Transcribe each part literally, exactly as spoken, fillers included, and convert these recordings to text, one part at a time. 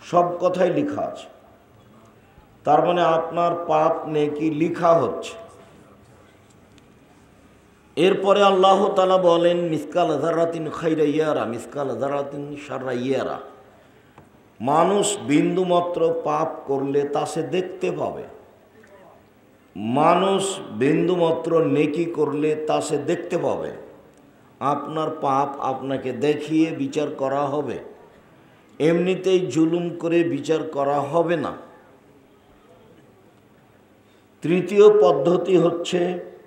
সব কথাই লেখা আছে। তার মানে আপনার পাপ নেকি লেখা হচ্ছে। এরপরে আল্লাহ তাআলা বলেন মিসকাল যারাতিন খাইরা ইয়ারা মিসকাল যারাতিন শাররা ইয়ারা। মানুষ বিন্দুমাত্র পাপ করলে তা সে দেখতে পাবে, মানুষ বিন্দুমাত্র নেকি করলে তা সে দেখতে পাবে। আপনার পাপ আপনাকে দেখিয়ে বিচার করা হবে, এমনিতেই জুলুম করে বিচার করা হবে না। তৃতীয় পদ্ধতি হচ্ছে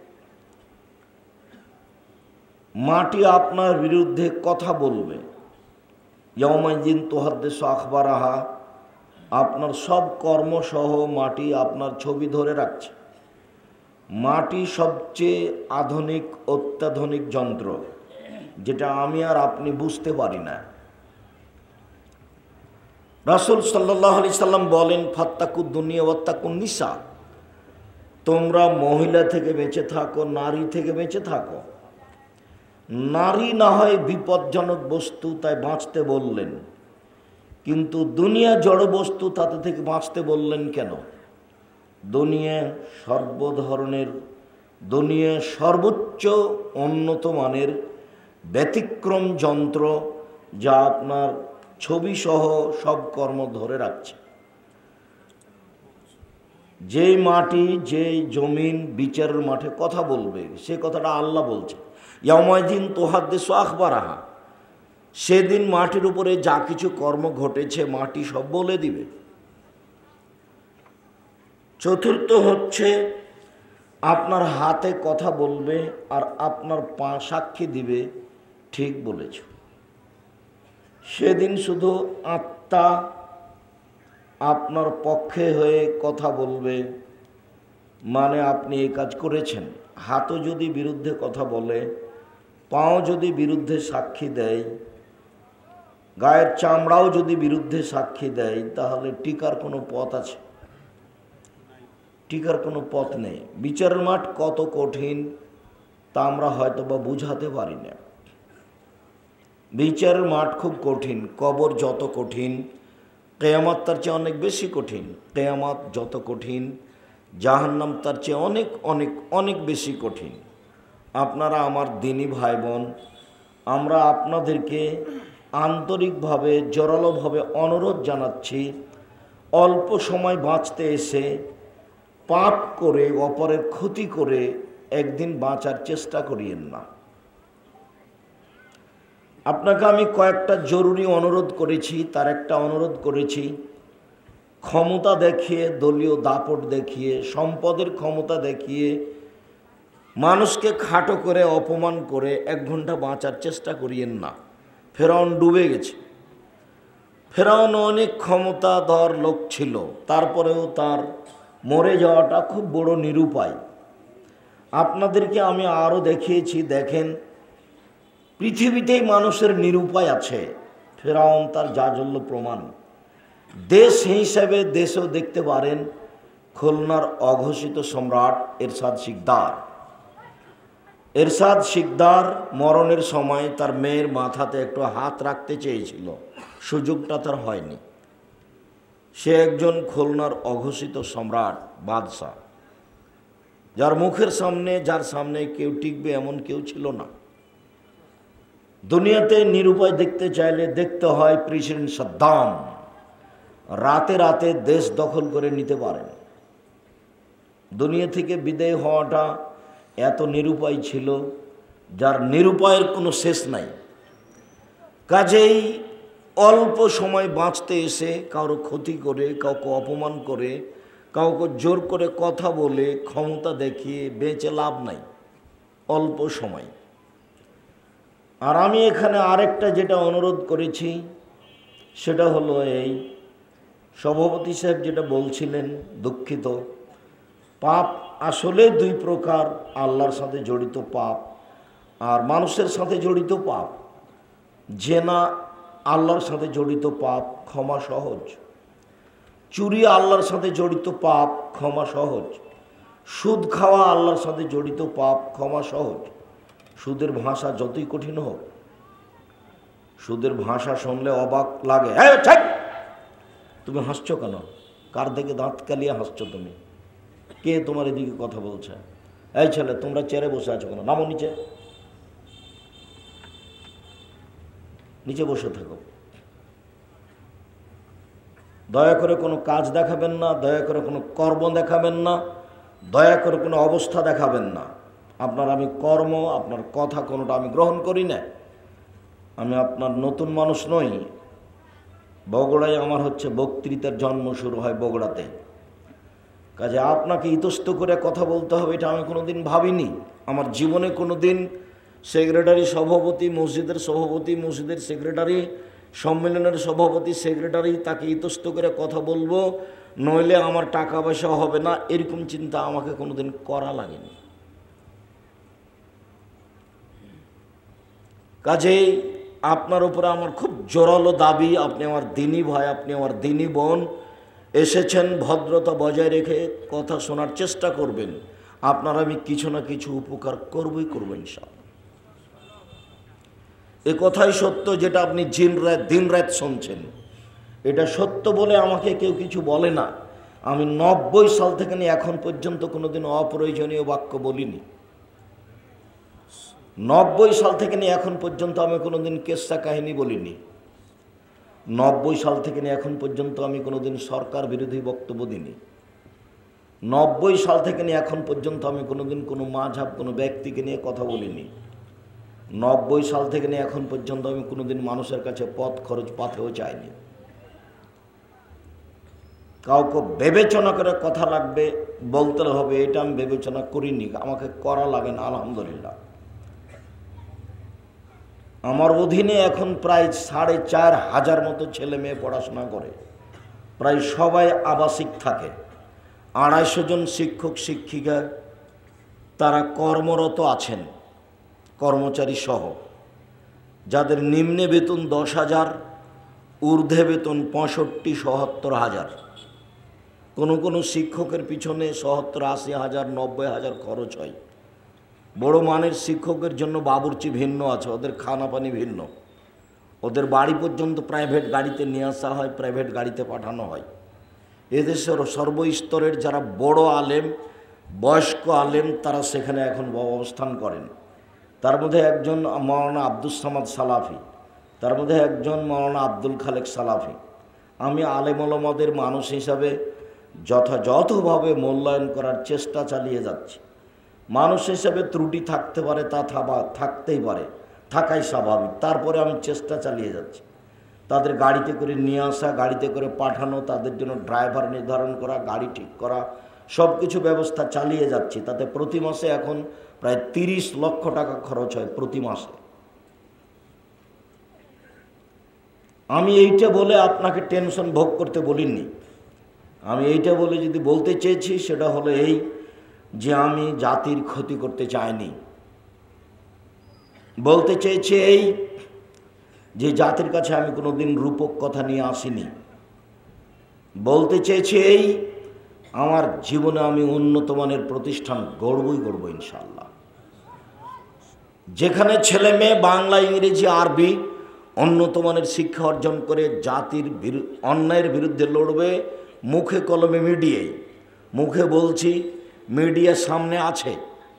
মাটি আপনার বিরুদ্ধে কথা বলবে। ইয়াউমাইযিন তুহাদ্দিসু আখবারাহা, আপনার সব কর্মসহ মাটি আপনার ছবি ধরে রাখছে। মাটি সবচেয়ে আধুনিক অত্যাধুনিক যন্ত্র, যেটা আমি আর আপনি বুঝতে পারি না। রাসূল সাল্লাল্লাহু আলাইহি সাল্লাম বলেন ফাত্তাকুদ দুনিয়া ওয়াত্তাকুন নিসা, তোমরা মহিলা থেকে বেঁচে থাকো, নারী থেকে বেঁচে থাকো। নারী না হয় বিপজ্জনক বস্তু, তাই বাঁচতে বললেন, কিন্তু দুনিয়া জড় বস্তু, তাতে থেকে বাঁচতে বললেন কেন? দুনিয়া সর্ব ধরনের, দুনিয়া সর্বোচ্চ উন্নত মানের ব্যতিক্রম যন্ত্র, যা আপনার ছবি সহ সব কর্ম ধরে রাখছে। যেই মাটি, যেই জমিন বিচারের মাঠে কথা বলবে, সে কথাটা আল্লাহ বলছে ইয়াউমাইযিন তুহাদ্দিসু আখবারাহা। সেদিন মাটির উপরে যা কিছু কর্ম ঘটেছে মাটি সব বলে দিবে। চতুর্থ হচ্ছে আপনার হাতে কথা বলবে আর আপনার পা সাক্ষী দিবে ঠিক বলেছ। সেদিন শুধু আত্মা আপনার পক্ষে হয়ে কথা বলবে, মানে আপনি এই কাজ করেছেন। হাতও যদি বিরুদ্ধে কথা বলে, পাও যদি বিরুদ্ধে সাক্ষী দেয়, গায়ের চামড়াও যদি বিরুদ্ধে সাক্ষী দেয়, তাহলে টিকার কোনো পথ আছে? টিকার কোনো পথ নেই। বিচারের মাঠ কত কঠিন তা আমরা হয়তো বা বুঝাতে পারি না। বিচারের মাঠ খুব কঠিন। কবর যত কঠিন, কিয়ামত তার চেয়ে অনেক বেশি কঠিন। কিয়ামত যত কঠিন, জাহান্নাম তার চেয়ে অনেক অনেক অনেক বেশি কঠিন। আপনারা আমার দিনী ভাই বোন, আমরা আপনাদেরকে আন্তরিকভাবে জোরালোভাবে অনুরোধ জানাচ্ছি, অল্প সময় বাঁচতে এসে পাপ করে, অপরের ক্ষতি করে একদিন বাঁচার চেষ্টা করিয়েন না। আপনাকে আমি কয়েকটা জরুরি অনুরোধ করেছি, তার একটা অনুরোধ করেছি ক্ষমতা দেখিয়ে, দলীয় দাপট দেখিয়ে, সম্পদের ক্ষমতা দেখিয়ে, মানুষকে খাটো করে, অপমান করে এক ঘন্টা বাঁচার চেষ্টা করিয়েন না। ফেরাউন ডুবে গেছে। ফেরাউন অনেক ক্ষমতাধর লোক ছিল, তারপরেও তার মরে যাওয়াটা খুব বড় নিরুপায়। আপনাদেরকে আমি আরও দেখিয়েছি, দেখেন পৃথিবীতেই মানুষের নিরুপায় আছে। ফেরাউন তার জাজল্য প্রমাণ। দেশ হিসাবে দেশও দেখতে পারেন খুলনার অঘোষিত সম্রাট এরশাদ শিকদার। এরশাদ শিকদার মরণের সময় তার মেয়ের মাথাতে একটু হাত রাখতে চেয়েছিল, সুযোগটা তার হয়নি। সে একজন খুলনার অঘোষিত সম্রাট, বাদশাহ, যার মুখের সামনে, যার সামনে কেউ টিকবে এমন কেউ ছিল না। দুনিয়াতে নিরুপায় দেখতে চাইলে দেখতে হয় প্রেসিডেন্ট সাদ্দাম। রাতে রাতে দেশ দখল করে নিতে পারেন। দুনিয়া থেকে বিদায় হওয়াটা এত নিরুপায় ছিল, যার নিরুপায়ের কোনো শেষ নাই। কাজেই অল্প সময় বাঁচতে এসে কারো ক্ষতি করে, কাউকে অপমান করে, কাউকে জোর করে কথা বলে, ক্ষমতা দেখিয়ে বেঁচে লাভ নাই। অল্প সময়। আর আমি এখানে আরেকটা যেটা অনুরোধ করেছি সেটা হলো এই, সভাপতি সাহেব যেটা বলছিলেন, দুঃখিত, পাপ আসলে দুই প্রকার, আল্লাহর সাথে জড়িত পাপ আর মানুষের সাথে জড়িত পাপ। জেনা আল্লাহর সাথে জড়িত পাপ, ক্ষমা সহজ। চুরি আল্লাহর সাথে জড়িত পাপ, ক্ষমা সহজ। সুদ খাওয়া আল্লাহর সাথে জড়িত পাপ, ক্ষমা সহজ। সুদের ভাষা যতই কঠিন হোক, সুদের ভাষা শুনলে অবাক লাগে, তুমি হাসছো কেন? কার দিকে দাঁত কালিয়ে হাসছো তুমি? কে তোমার এদিকে কথা বলছে? এই ছেলে, তোমরা চেয়ারে বসে আছো কেন? নামো নিচে, নিচে বসে থাকো। দয়া করে কোনো কাজ দেখাবেন না, দয়া করে কোনো কর্ম দেখাবেন না, দয়া করে কোনো অবস্থা দেখাবেন না। আপনার আমি কর্ম, আপনার কথা কোনোটা আমি গ্রহণ করি না। আমি আপনার নতুন মানুষ নই। বগুড়ায় আমার হচ্ছে বক্তৃতার জন্ম শুরু হয় বগুড়াতে। কাজে আপনাকে ইতস্ত করে কথা বলতে হবে এটা আমি কোনোদিন ভাবিনি। আমার জীবনে কোনোদিন সেক্রেটারি সভাপতি, মসজিদের সভাপতি, মসজিদের সেক্রেটারি, সম্মেলনের সভাপতি, সেক্রেটারি, তাকে ইতস্ত করে কথা বলবো, নইলে আমার টাকা পয়সা হবে না, এরকম চিন্তা আমাকে কোনোদিন করা লাগেনি। কাজেই আপনার উপরে আমার খুব জোরালো দাবি, আপনি আমার দিনী ভাই, আপনি আমার দিনী বোন, এসেছেন ভদ্রতা বজায় রেখে কথা শোনার চেষ্টা করবেন। আপনার আমি কিছু না কিছু উপকার করবই করবো ইনশাআল্লাহ। এ কথাই সত্য, যেটা আপনি দিন রাত দিন রাত শুনছেন, এটা সত্য বলে আমাকে কেউ কিছু বলে না। আমি নব্বই সাল থেকে নিয়ে এখন পর্যন্ত কোনোদিন অপ্রয়োজনীয় বাক্য বলিনি। নব্বই সাল থেকে নিয়ে এখন পর্যন্ত আমি কোনোদিন কেসা কাহিনী বলিনি। নব্বই সাল থেকে নিয়ে এখন পর্যন্ত আমি কোনোদিন সরকার বিরোধী বক্তব্য দিইনি। নব্বই সাল থেকে নিয়ে এখন পর্যন্ত আমি কোনোদিন কোনো মাঝহাব, কোনো ব্যক্তিকে নিয়ে কথা বলিনি। নব্বই সাল থেকে নিয়ে এখন পর্যন্ত আমি কোনোদিন মানুষের কাছে পথ খরচ পাতেও চাইনি। কাউকে বিবেচনা করে কথা লাগবে, বলতে হবে, এটা আমি বিবেচনা করিনি, আমাকে করা লাগে না। আলহামদুলিল্লাহ, আমার অধীনে এখন প্রায় সাড়ে চার হাজার মতো ছেলে মেয়ে পড়াশোনা করে, প্রায় সবাই আবাসিক থাকে। আড়াইশো জন শিক্ষক শিক্ষিকা তারা কর্মরত আছেন, কর্মচারী সহ, যাদের নিম্নে বেতন দশ হাজার, ঊর্ধ্বে বেতন পঁয়ষট্টি সত্তর হাজার। কোনো কোনো শিক্ষকের পিছনে সত্তর আশি হাজার নব্বই হাজার খরচ হয়। বড় মানের শিক্ষকের জন্য বাবুর্চি ভিন্ন আছে, ওদের খানা পানি ভিন্ন, ওদের বাড়ি পর্যন্ত প্রাইভেট গাড়িতে নিয়ে আসা হয়, প্রাইভেট গাড়িতে পাঠানো হয়। এদেশের সর্বস্তরের যারা বড় আলেম, বয়স্ক আলেম, তারা সেখানে এখন অবস্থান করেন। তার মধ্যে একজন মৌলানা আব্দুস সামাদ সালাফি, তার মধ্যে একজন মৌলানা আব্দুল খালেক সালাফি। আমি আলেম ওলামাদের মানুষ হিসাবে যথাযথভাবে মূল্যায়ন করার চেষ্টা চালিয়ে যাচ্ছি। মানুষ হিসাবে ত্রুটি থাকতে পারে, তা থাকতেই পারে, থাকাই স্বাভাবিক। তারপরে আমি চেষ্টা চালিয়ে যাচ্ছি। তাদের গাড়িতে করে নিয়ে আসা, গাড়িতে করে পাঠানো, তাদের জন্য ড্রাইভার নির্ধারণ করা, গাড়ি ঠিক করা, সব কিছু ব্যবস্থা চালিয়ে যাচ্ছি। তাতে প্রতি মাসে এখন প্রায় তিরিশ লক্ষ টাকা খরচ হয় প্রতি মাসে। আমি এইটা বলে আপনাকে টেনশন ভোগ করতে বলিনি। আমি এইটা বলে যদি বলতে চেয়েছি, সেটা হলো এই যে আমি জাতির ক্ষতি করতে চাইনি। বলতে চেয়েছি এই যে জাতির কাছে আমি কোনোদিন রূপক কথা নিয়ে আসিনি। বলতে চেয়েছি এই আমার জীবনে আমি উন্নত মানের প্রতিষ্ঠান গড়বই গড়ব ইনশাআল্লাহ। যেখানে ছেলে মেয়ে বাংলা, ইংরেজি, আরবি উন্নত মানের শিক্ষা অর্জন করে জাতির অন্যায়ের বিরুদ্ধে লড়বে, মুখে কলমে মিডিয়ায়, মুখে বলছি, মিডিয়া সামনে আছে,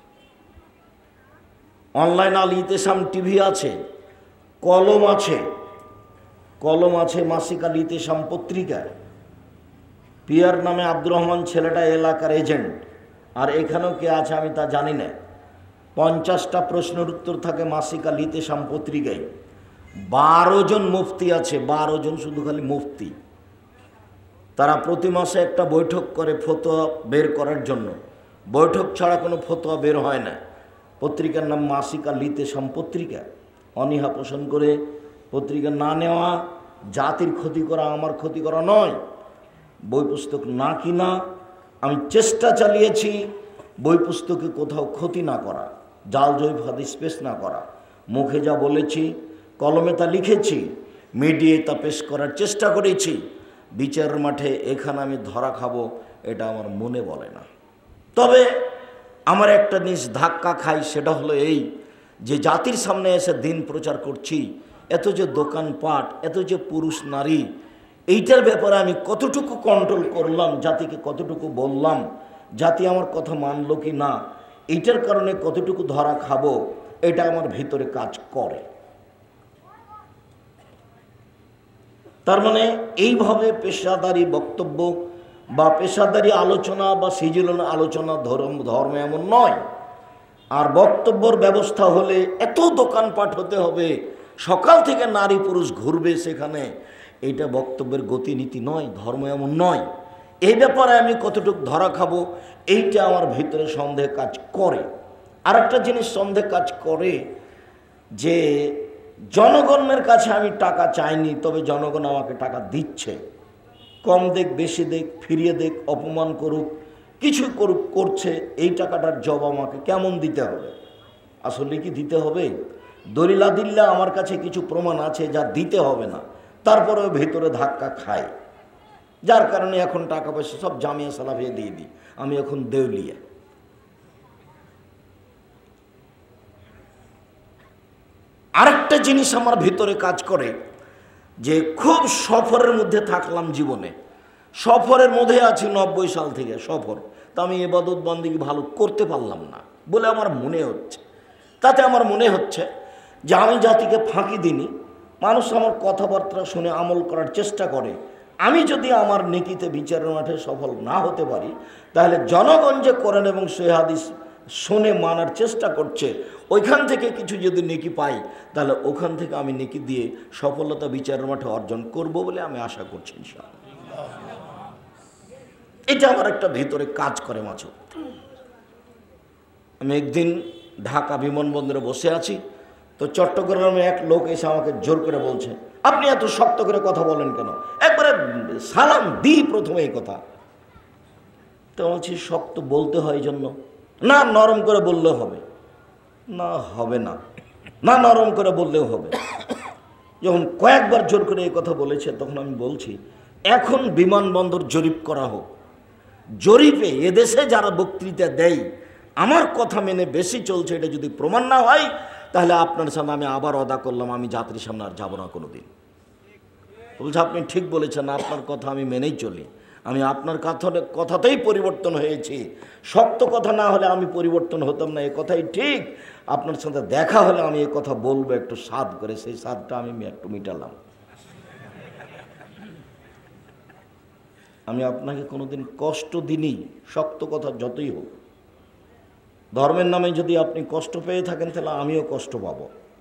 অনলাইন আল ইতেসাম টিভি আছে, কলম আছে, কলম আছে মাসিক আল ইতেসাম পত্রিকায়। পিয়ার নামে আব্দুর রহমান ছেলেটা এলাকার এজেন্ট, আর এখানেও কে আছে আমি তা জানি না। পঞ্চাশটা প্রশ্নের উত্তর থাকে মাসিক আল ইতেসাম পত্রিকায়। বারো জন মুফতি আছে, বারো জন শুধু খালি মুফতি। তারা প্রতি মাসে একটা বৈঠক করে ফতোয়া বের করার জন্য। বৈঠক ছাড়া কোনো ফতোয়া বের হয় না। পত্রিকার নাম মাসিক আল ইতেসাম পত্রিকা। অনীহা পোষণ করে পত্রিকা না নেওয়া জাতির ক্ষতি করা, আমার ক্ষতি করা নয়। বই পুস্তক না কিনা, আমি চেষ্টা চালিয়েছি বই পুস্তকে কোথাও ক্ষতি না করা, জাল জৈব হাদিস পেশ না করা। মুখে যা বলেছি, কলমে তা লিখেছি, মিডিয়ায় তা পেশ করার চেষ্টা করেছি। বিচারের মাঠে এখানে আমি ধরা খাবো, এটা আমার মনে বলে না। তবে আমার একটা জিনিস ধাক্কা খাই, সেটা হলো এই যে জাতির সামনে এসে দিন প্রচার করছি, এত যে দোকানপাট, এত যে পুরুষ নারী, এইটার ব্যাপারে আমি কতটুকু কন্ট্রোল করলাম, জাতিকে কতটুকু বললাম, জাতি আমার কথা মানলো কি না, এইটার কারণে কতটুকু ধরা খাবো, এটা আমার ভিতরে কাজ করে। তার মানে এইভাবে পেশাদারি বক্তব্য বা পেশাদারি আলোচনা বা সৃজনশীল আলোচনা ধর্ম ধর্ম এমন নয়। আর বক্তব্যর ব্যবস্থা হলে এত দোকানপাট হতে হবে, সকাল থেকে নারী পুরুষ ঘুরবে সেখানে, এইটা বক্তব্যের গতিনীতি নয়, ধর্ম এমন নয়। এই ব্যাপারে আমি কতটুকু ধরা খাবো, এইটা আমার ভিতরে সন্দেহ কাজ করে। আর একটা জিনিস সন্দেহ কাজ করে যে জনগণের কাছে আমি টাকা চাইনি, তবে জনগণ আমাকে টাকা দিচ্ছে। কম দেখ বেশি দেখ, ফিরিয়ে দেখ, অপমান করুক, কিছু করুক, করছে, এই টাকাটার জবাব আমাকে কেমন দিতে হবে? আসলে কি দিতে হবে? দলিলাদিল্লা আমার কাছে কিছু প্রমাণ আছে যা দিতে হবে না, তারপরেও ভেতরে ধাক্কা খায়, যার কারণে এখন টাকা পয়সা সব জামিয়া সালাফিয়া দিয়ে দিই, আমি এখন দেউলিয়া। আরেকটা জিনিস আমার ভিতরে কাজ করে যে খুব সফরের মধ্যে থাকলাম জীবনে, সফরের মধ্যে আছি নব্বই সাল থেকে সফর, তা আমি ইবাদত বন্দেগী ভালো করতে পারলাম না বলে আমার মনে হচ্ছে। তাতে আমার মনে হচ্ছে যে আমি জাতিকে ফাঁকি দিইনি, মানুষ আমার কথাবার্তা শুনে আমল করার চেষ্টা করে। আমি যদি আমার নেকিতে বিচারের মাঠে সফল না হতে পারি, তাহলে জনগণ যে কোরআন এবং সহিহ হাদিস শুনে মানার চেষ্টা করছে, ওইখান থেকে কিছু যদি নেকি পাই, তাহলে ওখান থেকে আমি নেকি দিয়ে সফলতা বিচারের মাঠে অর্জন করব বলে আমি আশা করছি ইনশাআল্লাহ। এটা আমার একটা ভিতরে কাজ করে মাঝে। আমি একদিন ঢাকা বিমানবন্দরে বসে আছি, তো চট্টগ্রামে এক লোক এসে আমাকে জোর করে বলছে, আপনি এত শক্ত করে কথা বলেন কেন? একবারে সালাম দিই প্রথমে এই কথা। তো বলছি শক্ত বলতে হয় এই জন্য না, নরম করে বললেও হবে না? হবে না, না নরম করে বললেও হবে। যখন কয়েকবার জোর করে এই কথা বলেছে, তখন আমি বলছি এখন বিমানবন্দর জরিপ করা হোক, জরিপে এদেশে যারা বক্তৃতা দেয় আমার কথা মেনে বেশি চলছে, এটা যদি প্রমাণ না হয়, তাহলে আপনার সামনে আমি আবার ওয়াদা করলাম আমি যাত্রীর সামনে আর যাবো না কোনো দিন। বলছে আপনি ঠিক বলেছেন, আপনার কথা আমি মেনেই চলি, আমি আপনার কথা কথাতেই পরিবর্তন হয়েছি, শক্ত কথা না হলে আমি পরিবর্তন হতাম না, এ কথাই ঠিক। আপনার সাথে দেখা হলে আমি এ কথা বলবো একটু স্বাদ করে, সেই স্বাদটা আমি একটু মিটালাম। আমি আপনাকে কোনোদিন কষ্ট দিইনি, শক্ত কথা যতই হোক। ধর্মের নামে যদি আপনি কষ্ট পেয়ে থাকেন, তাহলে আমিও কষ্ট পাব।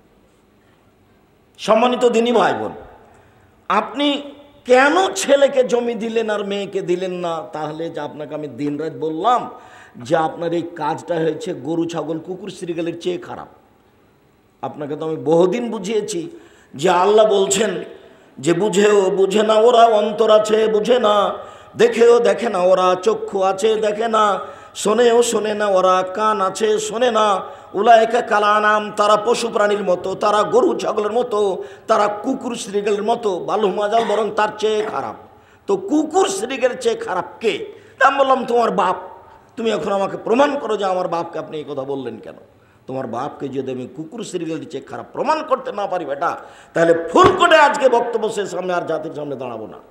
সম্মানিত দিনী ভাই বোন, আপনি কেন ছেলেকে জমি দিলেন আর মেয়েকে দিলেন না? তাহলে যে আপনাকে আমি দিন রাত বললাম যে আপনার এই কাজটা হয়েছে গরু ছাগল কুকুর শ্রীগালের চেয়ে খারাপ। আপনাকে তো আমি বহুদিন বুঝিয়েছি যে আল্লাহ বলছেন যে বুঝেও বুঝে না ওরা, অন্তর আছে বুঝে না, দেখেও দেখে না ওরা, চক্ষু আছে দেখে না, শোনেও শোনে না ওরা, কান আছে শোনে না। উলায়েকা কালানাম, তারা পশু প্রাণীর মতো, তারা গরু ছাগলের মতো, তারা কুকুর শ্রীগালের মতো, বালুমাজাল বরং তার চেয়ে খারাপ। তো কুকুর শ্রীগালের চেয়ে খারাপ কে? তা আমি বললাম তোমার বাপ। তুমি এখন আমাকে প্রমাণ করো যে আমার বাপকে আপনি এই কথা বললেন কেন? তোমার বাপকে যদি আমি কুকুর শ্রীগালের চেয়ে খারাপ প্রমাণ করতে না পারি বেটা, তাহলে ফুল করে আজকে বক্তব্য শেষ সামনে আর জাতির সামনে দাঁড়াবো না।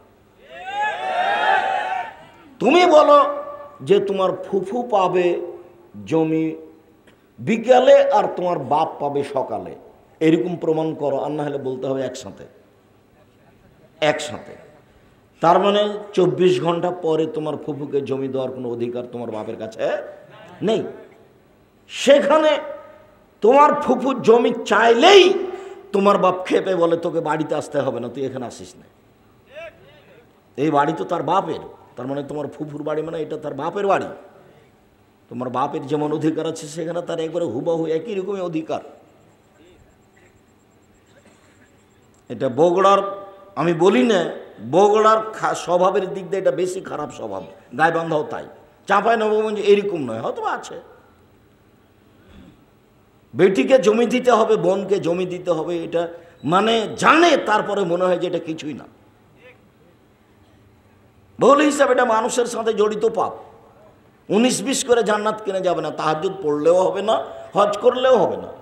তুমি বলো যে তোমার ফুফু পাবে জমি বিকালে আর তোমার বাপ পাবে সকালে, এরকম প্রমাণ করো, আর না হলে বলতে হবে একসাথে একসাথে। তার মানে চব্বিশ ঘন্টা পরে তোমার ফুফুকে জমি দেওয়ার কোনো অধিকার তোমার বাপের কাছে নেই। সেখানে তোমার ফুফু জমি চাইলেই তোমার বাপ খেপে বলে তোকে বাড়িতে আসতে হবে না, তুই এখানে আসিস না। এই বাড়ি তো তার বাপের, তার মানে তোমার ফুফুর বাড়ি মানে এটা তার বাপের বাড়ি। তোমার বাপের যেমন অধিকার আছে সেখানে তার একবারে হুবাহু একই রকমের অধিকার। এটা বগুড়ার, আমি বলি না বগুড়ার স্বভাবের দিক দিয়ে এটা বেশি খারাপ স্বভাব, গাইবান্ধাও তাই, চাঁপাই নবাবগঞ্জ এরকম নয়, হয়তো আছে। বেটিকে জমি দিতে হবে, বোনকে জমি দিতে হবে, এটা মানে জানে, তারপরে মনে হয় যে এটা কিছুই না। ভুল হিসাবে এটা মানুষের সাথে জড়িত পাপ। উনিশ বিশ করে জান্নাত কিনে যাবে না, তাহাজ্জুদ পড়লেও হবে না, হজ করলেও হবে না,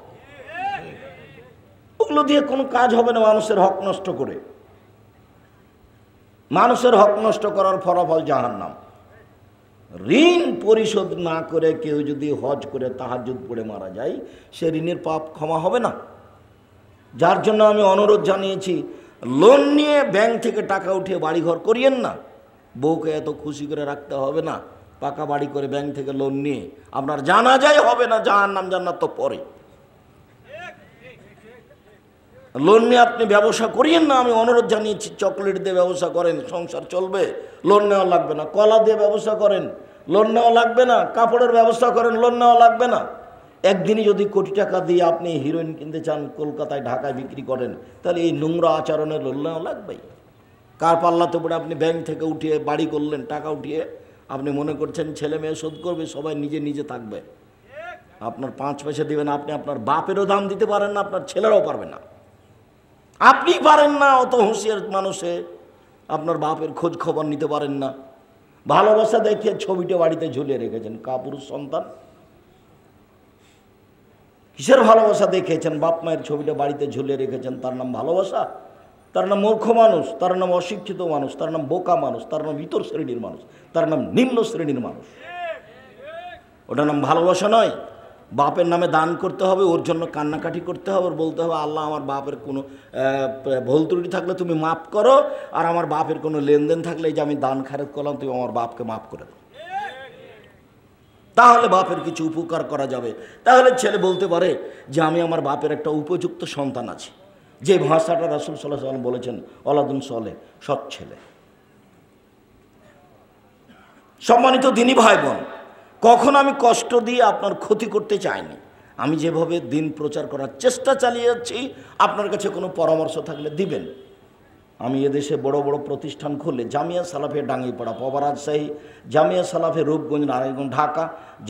ওগুলো দিয়ে কোনো কাজ হবে না মানুষের হক নষ্ট করে। মানুষের হক নষ্ট করার ফলাফল জাহান্নাম। ঋণ পরিশোধ না করে কেউ যদি হজ করে তাহাজ্জুদ পড়ে মারা যায়, সে ঋণের পাপ ক্ষমা হবে না। যার জন্য আমি অনুরোধ জানিয়েছি, লোন নিয়ে ব্যাংক থেকে টাকা উঠিয়ে বাড়িঘর করিয়েন না। বউকে এত খুশি করে রাখতে হবে না, পাকা বাড়ি করে ব্যাংক থেকে লোন নিয়ে আপনার জানাজাই হবে না, জাহান্নাম জান্নাত তো পরে। লোন নিয়ে আপনি ব্যবসা করিয়েন না, আমি অনুরোধ জানিয়েছি। চকলেট দিয়ে ব্যবসা করেন, সংসার চলবে, লোন নেওয়া লাগবে না। কলা দিয়ে ব্যবসা করেন, লোন নেওয়া লাগবে না। কাপড়ের ব্যবসা করেন, লোন নেওয়া লাগবে না। একদিনই যদি কোটি টাকা দিয়ে আপনি হিরোইন কিনতে চান, কলকাতায় ঢাকায় বিক্রি করেন, তাহলে এই নোংরা আচরণের লোন নেওয়া লাগবেই। কার পাল্লাতে পড়ে আপনি ব্যাংক থেকে উঠিয়ে বাড়ি করলেন, টাকা উঠিয়ে আপনি মনে করছেন ছেলে মেয়ে শোধ করবে, সবাই নিজে নিজে থাকবে। আপনার পাঁচ পয়সা দিবেন, আপনি আপনার বাপেরও দাম দিতে পারেন না, আপনার ছেলেরাও পারবে না। আপনি পারেন না, অত হুঁশিয়ার মানুষে আপনার বাপের খোঁজ খবর নিতে পারেন না। ভালোবাসা দেখিয়ে ছবিটা বাড়িতে ঝুলিয়ে রেখেছেন। কাপুরুষ সন্তান, কিসের ভালোবাসা দেখিয়েছেন? বাপ মায়ের ছবিটা বাড়িতে ঝুলিয়ে রেখেছেন, তার নাম ভালোবাসা? তার নাম মূর্খ মানুষ, তার নাম অশিক্ষিত মানুষ, তার নাম বোকা মানুষ, তার নাম ইতর শ্রেণীর মানুষ, তার নাম নিম্ন শ্রেণীর মানুষ। ওটার নাম ভালোবাসা নয়। বাপের নামে দান করতে হবে, ওর জন্য কান্নাকাটি করতে হবে, ওর বলতে হবে আল্লাহ আমার বাপের কোনো ভুল ত্রুটি থাকলে তুমি মাফ করো, আর আমার বাপের কোনো লেনদেন থাকলে এই যে আমি দান খারেজ করলাম, তুমি আমার বাপকে মাফ করে দাও। তাহলে বাপের কিছু উপকার করা যাবে। তাহলে ছেলে বলতে পারে যে আমি আমার বাপের একটা উপযুক্ত সন্তান আছে। যে ভাষাটা রাসূল সাল্লাল্লাহু আলাইহি ওয়াসাল্লাম বলেছেন, ওলাদুন সলে, সৎ ছেলে। সম্মানিত দিনী ভাই বোন, কখন আমি কষ্ট দিয়ে আপনার ক্ষতি করতে চাইনি। আমি যেভাবে দিন প্রচার করার চেষ্টা চালিয়ে যাচ্ছি, আপনার কাছে কোনো পরামর্শ থাকলে দিবেন। আমি এদেশে বড় বড় প্রতিষ্ঠান খুলে, জামিয়া সালাফে ডাঙ্গিপাড়া, পবা রাজশাহী, জামিয়া সালাফে রূপগঞ্জ, নারায়ণগঞ্জ, ঢাকা,